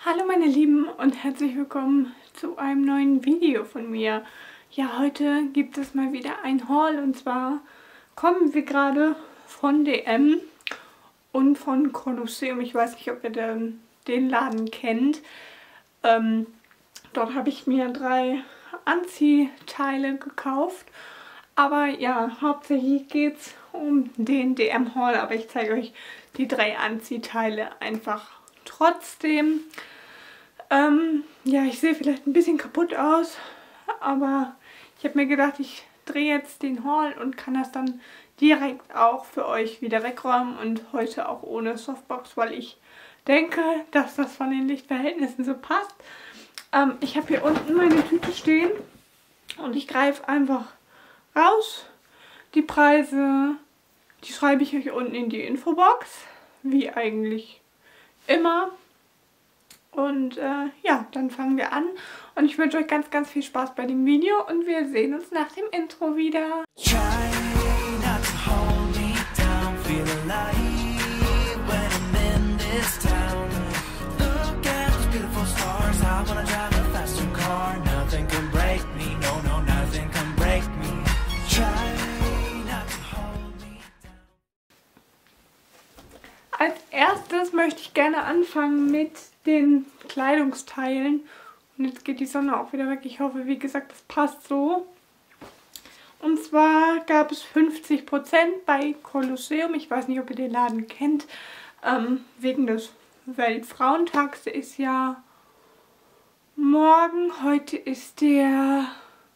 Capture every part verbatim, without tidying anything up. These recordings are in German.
Hallo meine Lieben und herzlich willkommen zu einem neuen Video von mir. Ja, heute gibt es mal wieder ein Haul und zwar kommen wir gerade von D M und von Colosseum. Ich weiß nicht, ob ihr den, den Laden kennt. Ähm, dort habe ich mir drei Anziehteile gekauft. Aber ja, hauptsächlich geht es um den D M Haul, aber ich zeige euch die drei Anziehteile einfach trotzdem. Ähm, ja, ich sehe vielleicht ein bisschen kaputt aus, aber ich habe mir gedacht, ich drehe jetzt den Haul und kann das dann direkt auch für euch wieder wegräumen und heute auch ohne Softbox, weil ich denke, dass das von den Lichtverhältnissen so passt. Ähm, ich habe hier unten meine Tüte stehen und ich greife einfach raus. Die Preise, die schreibe ich euch unten in die Infobox, wie eigentlich immer. Und äh, ja, dann fangen wir an und ich wünsche euch ganz, ganz viel Spaß bei dem Video und wir sehen uns nach dem Intro wieder. Als erstes möchte ich gerne anfangen mit den Kleidungsteilen. Und jetzt geht die Sonne auch wieder weg. Ich hoffe, wie gesagt, das passt so. Und zwar gab es fünfzig Prozent bei Colosseum. Ich weiß nicht, ob ihr den Laden kennt. Ähm, wegen des Weltfrauentags. Der ist ja morgen. Heute ist der...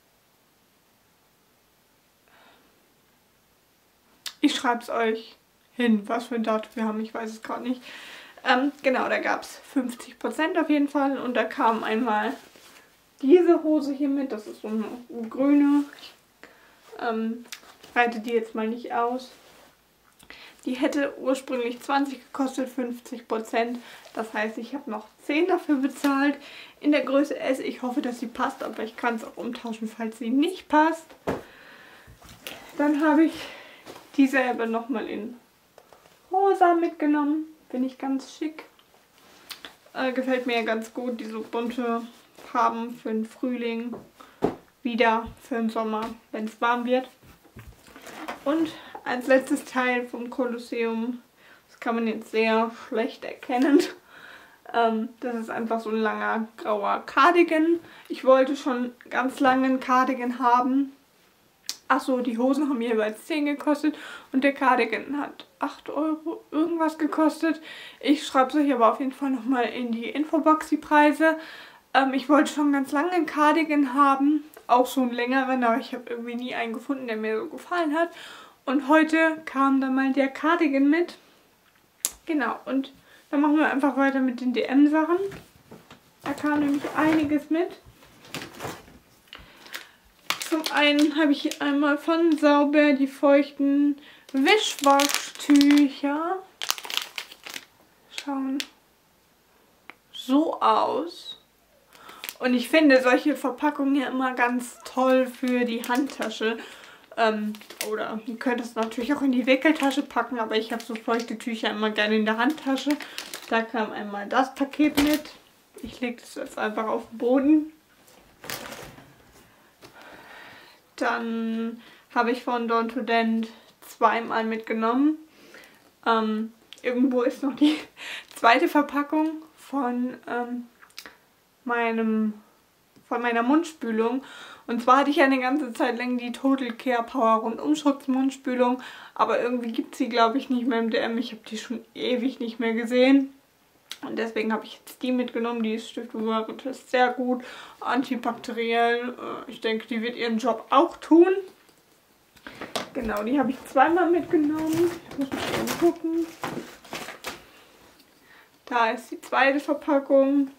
Ich schreibe es euch hin, was für ein Datum wir haben. Ich weiß es gerade nicht. Ähm, genau, da gab es fünfzig Prozent auf jeden Fall und da kam einmal diese Hose hier mit, das ist so eine grüne, ich ähm, breite die jetzt mal nicht aus. Die hätte ursprünglich zwanzig gekostet, fünfzig Prozent, das heißt, ich habe noch zehn dafür bezahlt, in der Größe S. Ich hoffe, dass sie passt, aber ich kann es auch umtauschen, falls sie nicht passt. Dann habe ich dieselbe nochmal in rosa mitgenommen. Finde ich ganz schick. Äh, gefällt mir ganz gut, diese bunte Farben für den Frühling. Wieder für den Sommer, wenn es warm wird. Und als letztes Teil vom Colosseum, das kann man jetzt sehr schlecht erkennen. Ähm, das ist einfach so ein langer grauer Cardigan. Ich wollte schon ganz lange einen Cardigan haben. Achso, die Hosen haben jeweils zehn gekostet und der Cardigan hat acht Euro irgendwas gekostet. Ich schreibe es euch aber auf jeden Fall nochmal in die Infobox, die Preise. Ähm, ich wollte schon ganz lange einen Cardigan haben, auch so einen längeren, aber ich habe irgendwie nie einen gefunden, der mir so gefallen hat. Und heute kam dann mal der Cardigan mit. Genau, und dann machen wir einfach weiter mit den D M-Sachen. Da kam nämlich einiges mit. Zum einen habe ich hier einmal von Sauber die feuchten Wischwaschtücher. Schauen so aus. Und ich finde solche Verpackungen ja immer ganz toll für die Handtasche. Ähm, oder ihr könnt es natürlich auch in die Wickeltasche packen, aber ich habe so feuchte Tücher immer gerne in der Handtasche. Da kam einmal das Paket mit. Ich lege das jetzt einfach auf den Boden. Dann habe ich von Dawn to Dent zweimal mitgenommen. Ähm, irgendwo ist noch die zweite Verpackung von, ähm, meinem, von meiner Mundspülung. Und zwar hatte ich ja eine ganze Zeit lang die Total Care Power Rundumschutz-Mundspülung. Aber irgendwie gibt es sie, glaube ich, nicht mehr im D M. Ich habe die schon ewig nicht mehr gesehen. Und deswegen habe ich jetzt die mitgenommen. Die ist stiftbewahrend, ist sehr gut, antibakteriell. Ich denke, die wird ihren Job auch tun. Genau, die habe ich zweimal mitgenommen. Ich muss mal eben gucken. Da ist die zweite Verpackung.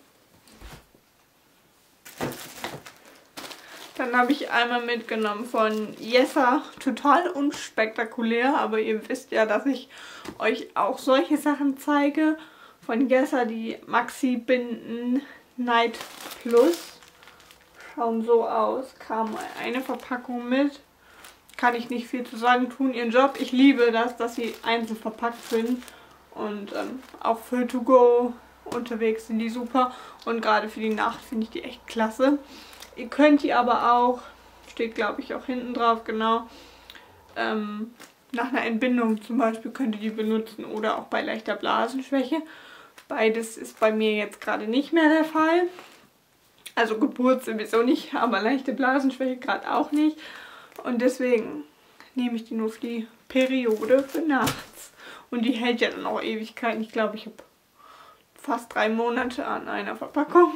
Dann habe ich einmal mitgenommen von Yesa. Total unspektakulär, aber ihr wisst ja, dass ich euch auch solche Sachen zeige. Von Yesa die Maxi-Binden Night Plus. Schauen so aus. Kam eine Verpackung mit. Kann ich nicht viel zu sagen, tun ihren Job. Ich liebe das, dass sie einzeln verpackt sind. Und ähm, auch für To Go unterwegs sind die super. Und gerade für die Nacht finde ich die echt klasse. Ihr könnt die aber auch, steht glaube ich auch hinten drauf, genau, ähm, nach einer Entbindung zum Beispiel könnt ihr die benutzen oder auch bei leichter Blasenschwäche. Beides ist bei mir jetzt gerade nicht mehr der Fall. Also Geburt sowieso nicht, aber leichte Blasenschwäche gerade auch nicht. Und deswegen nehme ich die nur für die Periode für nachts. Und die hält ja dann auch Ewigkeiten. Ich glaube, ich habe fast drei Monate an einer Verpackung.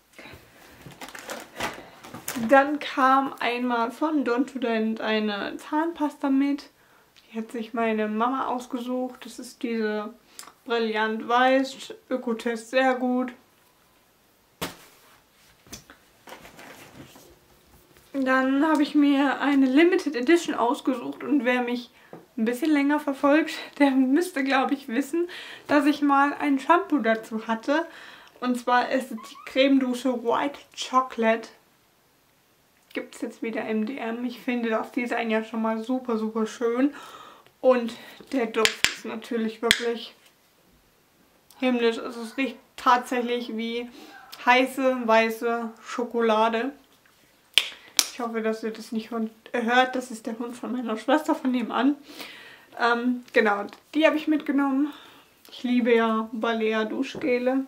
Dann kam einmal von Dontudent eine Zahnpasta mit. Die hat sich meine Mama ausgesucht. Das ist diese Brillant Weiß. Ökotest sehr gut. Dann habe ich mir eine Limited Edition ausgesucht und wer mich ein bisschen länger verfolgt, der müsste, glaube ich, wissen, dass ich mal ein Shampoo dazu hatte. Und zwar ist es die Cremedusche White Chocolate. Gibt es jetzt wieder im D M. Ich finde das Design ja schon mal super, super schön. Und der Duft ist natürlich wirklich himmlisch. Also es riecht tatsächlich wie heiße, weiße Schokolade. Ich hoffe, dass ihr das nicht hört. Das ist der Hund von meiner Schwester von nebenan. Ähm, genau, die habe ich mitgenommen. Ich liebe ja Balea Duschgele.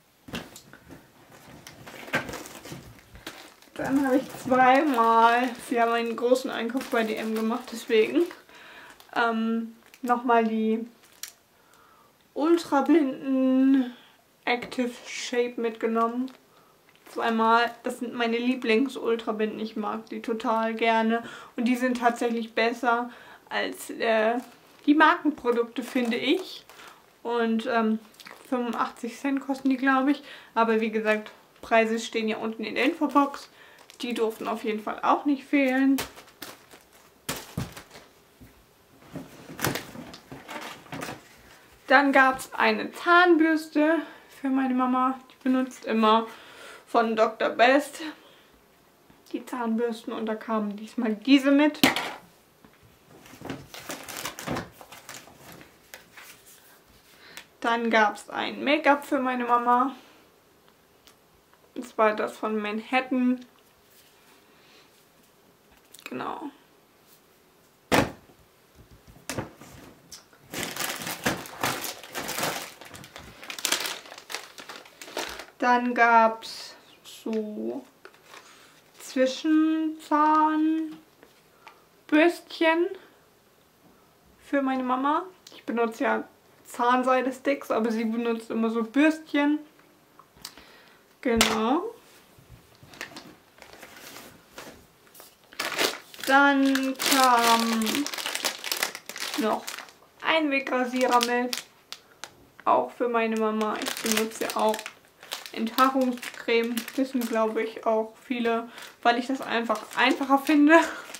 Dann habe ich zweimal, wir haben einen großen Einkauf bei D M gemacht, deswegen ähm, nochmal die Ultrablinden Active Shape mitgenommen. Zweimal, das sind meine Lieblings-Ultrabinden, ich mag die total gerne und die sind tatsächlich besser als äh, die Markenprodukte, finde ich. Und ähm, fünfundachtzig Cent kosten die, glaube ich, aber wie gesagt, Preise stehen ja unten in der Infobox. Die durften auf jeden Fall auch nicht fehlen. Dann gab es eine Zahnbürste für meine Mama, die benutzt immer von Doktor Best die Zahnbürsten und da kamen diesmal diese mit. Dann gab es ein Make-up für meine Mama. Das war das von Manhattan. Genau. Dann gab es so Zwischenzahnbürstchen für meine Mama. Ich benutze ja Zahnseide-Sticks, aber sie benutzt immer so Bürstchen. Genau. Dann kam noch ein Wegrasierer mit. Auch für meine Mama. Ich benutze ja auch Enthaarungscreme, wissen glaube ich auch viele, weil ich das einfach einfacher finde.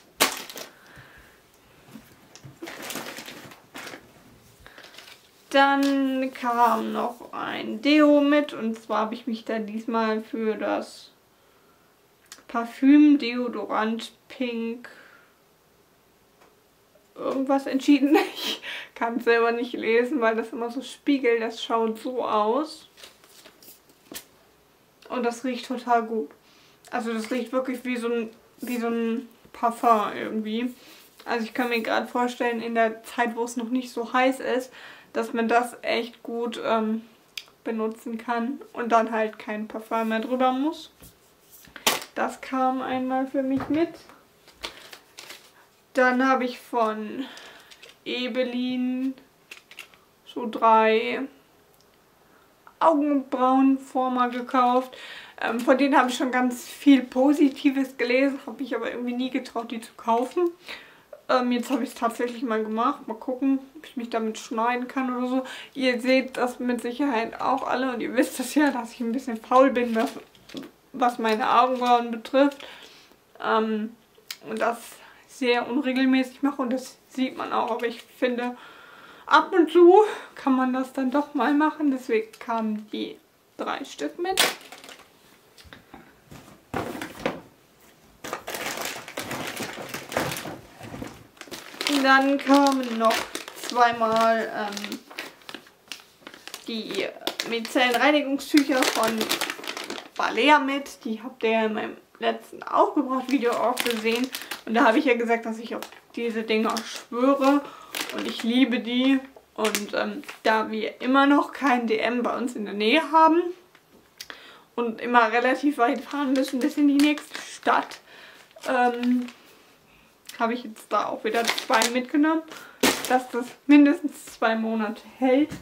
Dann kam noch ein Deo mit und zwar habe ich mich da diesmal für das Parfüm Deodorant Pink irgendwas entschieden. Ich kann es selber nicht lesen, weil das immer so spiegelt. Das schaut so aus. Und das riecht total gut. Also das riecht wirklich wie so ein, wie so ein Parfum irgendwie. Also ich kann mir gerade vorstellen, in der Zeit, wo es noch nicht so heiß ist, dass man das echt gut ähm, benutzen kann und dann halt kein Parfum mehr drüber muss. Das kam einmal für mich mit. Dann habe ich von Ebelin so drei Augenbrauenformer gekauft. Ähm, von denen habe ich schon ganz viel Positives gelesen, habe ich aber irgendwie nie getraut, die zu kaufen. Ähm, jetzt habe ich es tatsächlich mal gemacht. Mal gucken, ob ich mich damit schneiden kann oder so. Ihr seht das mit Sicherheit auch alle und ihr wisst es ja, dass ich ein bisschen faul bin, was, was meine Augenbrauen betrifft. Ähm, und das sehr unregelmäßig mache und das sieht man auch, aber ich finde, ab und zu kann man das dann doch mal machen. Deswegen kamen die drei Stück mit. Und dann kamen noch zweimal ähm, die Micellenreinigungstücher von Balea mit. Die habt ihr in meinem letzten Aufgebraucht-Video auch gesehen. Und da habe ich ja gesagt, dass ich auf diese Dinger schwöre. Und ich liebe die. Und ähm, da wir immer noch kein D M bei uns in der Nähe haben und immer relativ weit fahren müssen bis in die nächste Stadt, ähm, habe ich jetzt da auch wieder zwei mitgenommen, dass das mindestens zwei Monate hält.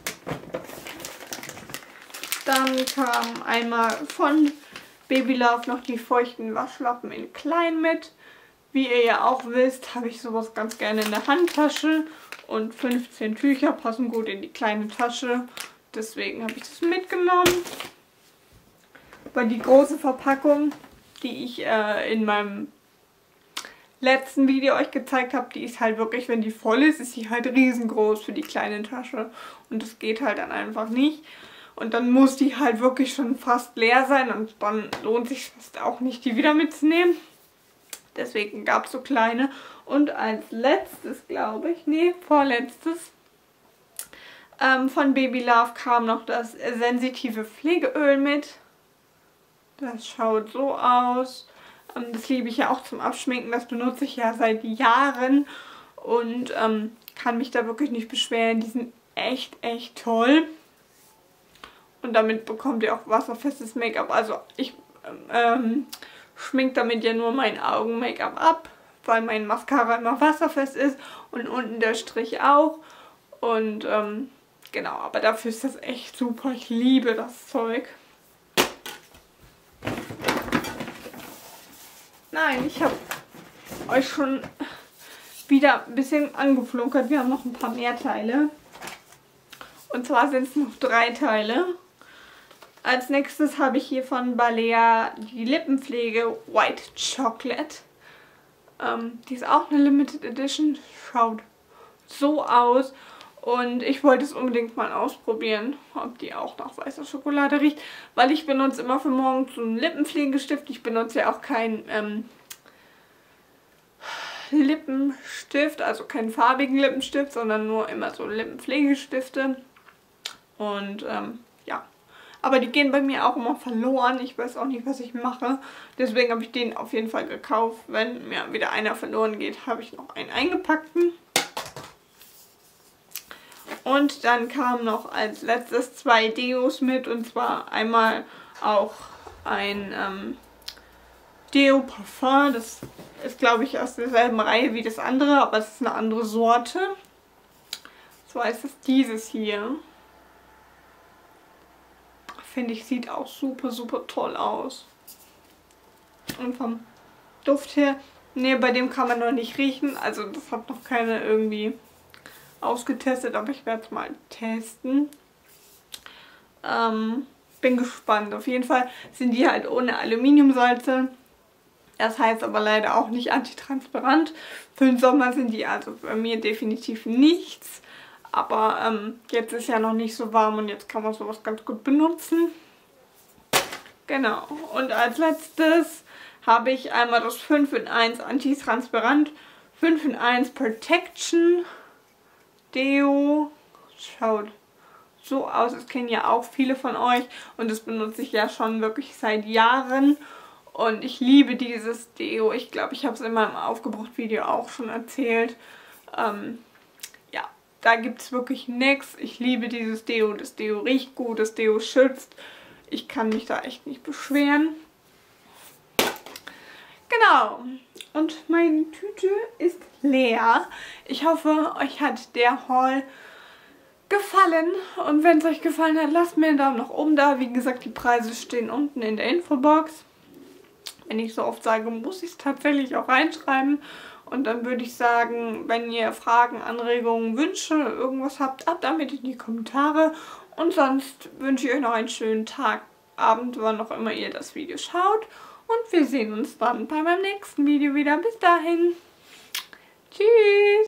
Dann kam einmal von Baby Love noch die feuchten Waschlappen in klein mit. Wie ihr ja auch wisst, habe ich sowas ganz gerne in der Handtasche. Und fünfzehn Tücher passen gut in die kleine Tasche. Deswegen habe ich das mitgenommen. Weil die große Verpackung, die ich äh, in meinem letzten Video euch gezeigt habe, die ist halt wirklich, wenn die voll ist, ist sie halt riesengroß für die kleine Tasche. Und das geht halt dann einfach nicht. Und dann muss die halt wirklich schon fast leer sein. Und dann lohnt sich fast auch nicht, die wieder mitzunehmen. Deswegen gab es so kleine. Und als letztes, glaube ich, nee, vorletztes, ähm, von Baby Love kam noch das sensitive Pflegeöl mit. Das schaut so aus. Ähm, das liebe ich ja auch zum Abschminken. Das benutze ich ja seit Jahren. Und ähm, kann mich da wirklich nicht beschweren. Die sind echt, echt toll. Und damit bekommt ihr auch wasserfestes Make-up. Also ich ähm, schmink damit ja nur mein Augen-Make-up ab, weil mein Mascara immer wasserfest ist und unten der Strich auch. Und ähm, genau, aber dafür ist das echt super. Ich liebe das Zeug. Nein, ich habe euch schon wieder ein bisschen angeflunkert. Wir haben noch ein paar mehr Teile. Und zwar sind es noch drei Teile. Als nächstes habe ich hier von Balea die Lippenpflege White Chocolate. Ähm, die ist auch eine Limited Edition. Schaut so aus. Und ich wollte es unbedingt mal ausprobieren, ob die auch nach weißer Schokolade riecht. Weil ich benutze immer für morgens so einen Lippenpflegestift. Ich benutze ja auch keinen ähm, Lippenstift, also keinen farbigen Lippenstift, sondern nur immer so Lippenpflegestifte. Und ähm, ja. Aber die gehen bei mir auch immer verloren. Ich weiß auch nicht, was ich mache. Deswegen habe ich den auf jeden Fall gekauft. Wenn mir wieder einer verloren geht, habe ich noch einen eingepackten. Und dann kamen noch als letztes zwei Deos mit. Und zwar einmal auch ein ähm, Deo Parfum. Das ist, glaube ich, aus derselben Reihe wie das andere, aber es ist eine andere Sorte. So heißt es dieses hier. Finde ich, sieht auch super, super toll aus. Und vom Duft her, ne, bei dem kann man noch nicht riechen. Also das hat noch keiner irgendwie ausgetestet, aber ich werde es mal testen. Ähm, bin gespannt. Auf jeden Fall sind die halt ohne Aluminiumsalze. Das heißt aber leider auch nicht antitransparent. Für den Sommer sind die also bei mir definitiv nichts. Aber ähm, jetzt ist ja noch nicht so warm und jetzt kann man sowas ganz gut benutzen. Genau. Und als letztes habe ich einmal das fünf in eins Antitransparent, fünf in eins Protection Deo. Schaut so aus. Das kennen ja auch viele von euch. Und das benutze ich ja schon wirklich seit Jahren. Und ich liebe dieses Deo. Ich glaube, ich habe es in meinem Aufgebraucht-Video auch schon erzählt. Ähm, ja, da gibt es wirklich nichts. Ich liebe dieses Deo. Das Deo riecht gut, das Deo schützt. Ich kann mich da echt nicht beschweren. Genau. Und meine Tüte ist leer. Ich hoffe, euch hat der Haul gefallen. Und wenn es euch gefallen hat, lasst mir einen Daumen nach oben da. Wie gesagt, die Preise stehen unten in der Infobox. Wenn ich so oft sage, muss ich es tatsächlich auch reinschreiben. Und dann würde ich sagen, wenn ihr Fragen, Anregungen, Wünsche, irgendwas habt, ab damit in die Kommentare. Und sonst wünsche ich euch noch einen schönen Tag, Abend, wann auch immer ihr das Video schaut. Und wir sehen uns dann bei meinem nächsten Video wieder. Bis dahin. Tschüss.